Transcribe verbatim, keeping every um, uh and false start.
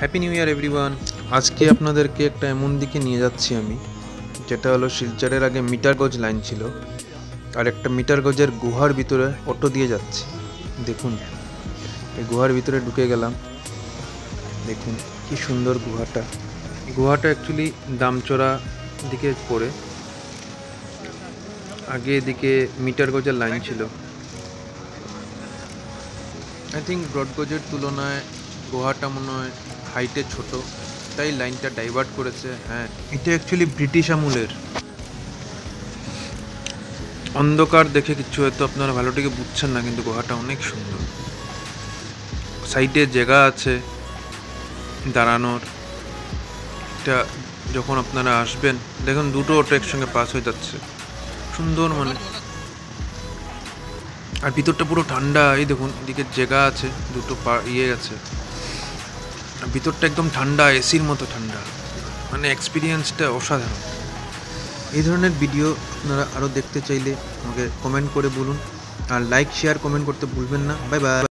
Happy new year everyone. আজকে আপনাদেরকে একটা এমন দিকে নিয়ে যাচ্ছি আমি, যেটা হলো শিলচরের আগে মিটার গজ লাইন ছিল, আর একটা মিটার গজের গুহার ভিতরে অটো দিয়ে যাচ্ছি। দেখুন, এই গুহার ভিতরে ঢুকে গেলাম। দেখুন কি সুন্দর গুহাটা। গুহাটা অ্যাকচুয়ালি দামচড়া দিকে পড়ে, আগে এদিকে মিটার গজের লাইন ছিল। আই থিঙ্ক ব্রডগজের তুলনায় গুহাটা মনে হয় হাইটে ছোট, তাই লাইনটা ডাইভার্ট করেছে। হ্যাঁ, এটা অ্যাকচুয়ালি ব্রিটিশ আমলের। অন্ধকার দেখে কিছু হয়তো আপনারা ভালোটিকে বুঝছেন না, কিন্তু গুহাটা অনেক সুন্দর। সাইডে জায়গা আছে দাঁড়ানোর। এটা যখন আপনারা আসবেন দেখুন, দুটো অটো একসঙ্গে পাস হয়ে যাচ্ছে, সুন্দর মানে। আর ভিতরটা পুরো ঠান্ডা। এই দেখুন, এদিকে জায়গা আছে, দুটো পা ইয়ে আছে, ভিতরটা একদম ঠান্ডা, এসির মতো ঠান্ডা। মানে এক্সপিরিয়েন্সটা অসাধারণ। এই ধরনের ভিডিও আপনারা আরও দেখতে চাইলে আমাকে কমেন্ট করে বলুন, আর লাইক শেয়ার কমেন্ট করতে ভুলবেন না। Bye by.